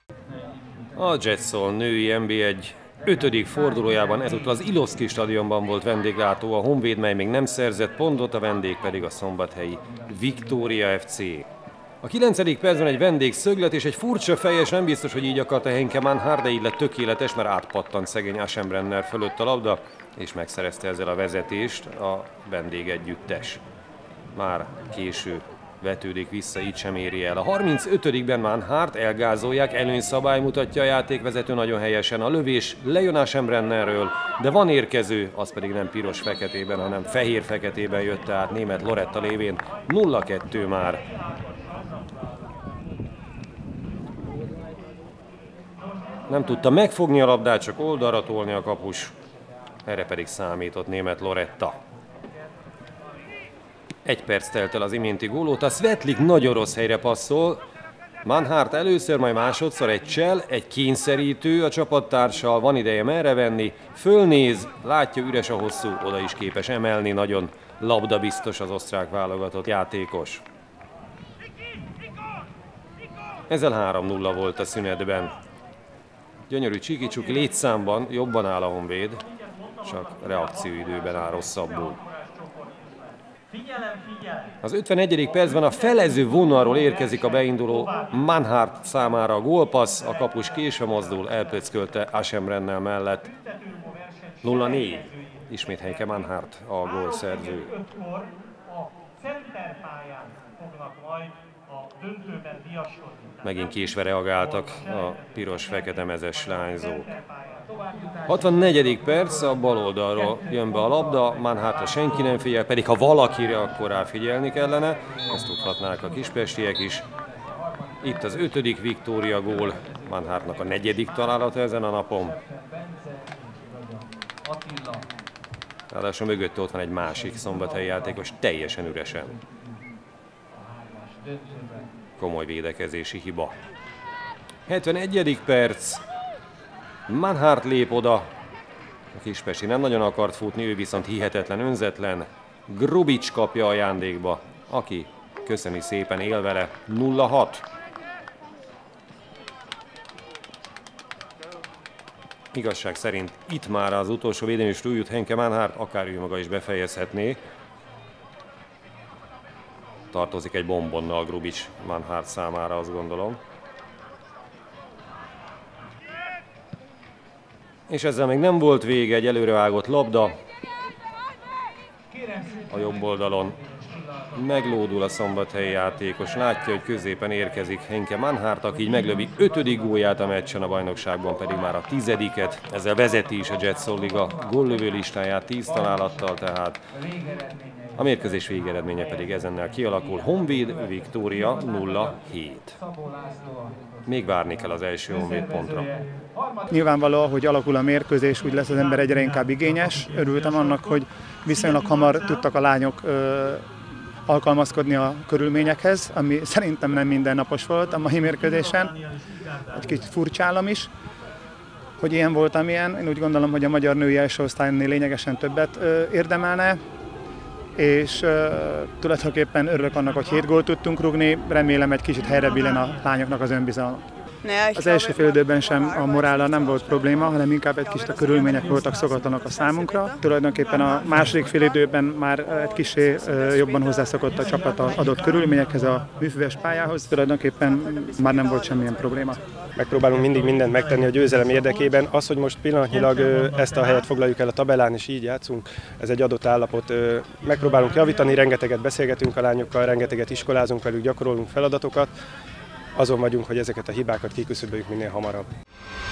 A Jetszol női NB1 5. fordulójában ezúttal az Ilovszki stadionban volt vendéglátó a Honvéd, mely még nem szerzett pontot, a vendég pedig a szombathelyi Viktória FC. A 9. percben egy vendég szöglet és egy furcsa fejes, nem biztos, hogy így akarta Henke Manhart, de így lett tökéletes, mert átpattant szegény Aschenbrenner fölött a labda, és megszerezte ezzel a vezetést a vendég együttes. Már késő vetődik vissza, így sem éri el. A 35-ben Manhart elgázolják, előnyszabály mutatja a játékvezető nagyon helyesen. A lövés lejön Aschenbrennerről, de van érkező, az pedig nem piros-feketében, hanem fehér-feketében jött át német Loretta lévén. 0-2 már. Nem tudta megfogni a labdát, csak oldalra tolni a kapus. Erre pedig számított német Loretta. 1 perc telt el az iménti gól óta, Svetlik nagyon rossz helyre passzol. Manhart először, majd másodszor egy csel, egy kényszerítő a csapattársal, van ideje merre venni, fölnéz, látja üres a hosszú, oda is képes emelni, nagyon labdabiztos az osztrák válogatott játékos. Ezzel 3-0 volt a szünetben. Gyönyörű Csikicsuk létszámban jobban áll a Honvéd, csak reakcióidőben áll rosszabbul. Az 51. percben a felező vonalról érkezik a beinduló Manhart számára a gólpassz, a kapus késve mozdul, elpöckölte Aschenbrenner mellett. 0-4. Ismét Henke Manhart a gólszerző. Megint késve reagáltak a piros-fekete mezes lányzók. 64. perc, a bal oldalról jön be a labda, Manhartra senki nem figyel, pedig ha valakire, akkor rá figyelni kellene, ezt tudhatnák a kispestiek is. Itt az 5. Viktória gól, Manhartnak a 4. találata ezen a napon. Ráadásul mögötte ott van egy másik szombathelyi játékos, teljesen üresen. Komoly védekezési hiba. 71. perc. Manhart lép oda. A kispesti nem nagyon akart futni, ő viszont hihetetlen önzetlen. Grubic kapja ajándékba, aki köszöni szépen, él vele. 0-6. Igazság szerint itt már az utolsó védelmés túljut Henke Manhart, akár ő maga is befejezhetné. Tartozik egy bombonnal Grubic Manhart számára, azt gondolom. És ezzel még nem volt vége, egy előrevágott labda. A jobb oldalon meglódul a szombathelyi játékos, látja, hogy középen érkezik Henke Manhart, aki így meglövi 5. gólját a meccsen, a bajnokságban pedig már a 10. Ezzel vezeti is a Jetszol Liga góllövő listáját 10 találattal, tehát a mérkőzés végeredménye pedig ezennel kialakul. Honvéd Viktória 0-7. Még várni kell az első Honvéd pontra. Nyilvánvaló, hogy alakul a mérkőzés, úgy lesz az ember egyre inkább igényes. Örültem annak, hogy viszonylag hamar tudtak a lányok alkalmazkodni a körülményekhez, ami szerintem nem mindennapos volt a mai mérkőzésen. Egy kicsit furcsálom is, hogy ilyen volt, amilyen. Én úgy gondolom, hogy a magyar női első osztálynél lényegesen többet érdemelne, és tulajdonképpen örülök annak, hogy 7 gólt tudtunk rúgni, remélem egy kicsit helyre billen a lányoknak az önbizalma. Az első félidőben sem a morállal nem volt probléma, hanem inkább egy kicsit a körülmények voltak szokatlanok a számunkra. Tulajdonképpen a második félidőben már egy kicsi jobban hozzászokott a csapat az adott körülményekhez, a műfüves pályához. Tulajdonképpen már nem volt semmilyen probléma. Megpróbálunk mindig mindent megtenni a győzelem érdekében. Az, hogy most pillanatnyilag ezt a helyet foglaljuk el a tabellán és így játszunk, ez egy adott állapot. Megpróbálunk javítani, rengeteget beszélgetünk a lányokkal, rengeteget iskolázunk velük, gyakorolunk feladatokat. Azon vagyunk, hogy ezeket a hibákat kiküszöböljük minél hamarabb.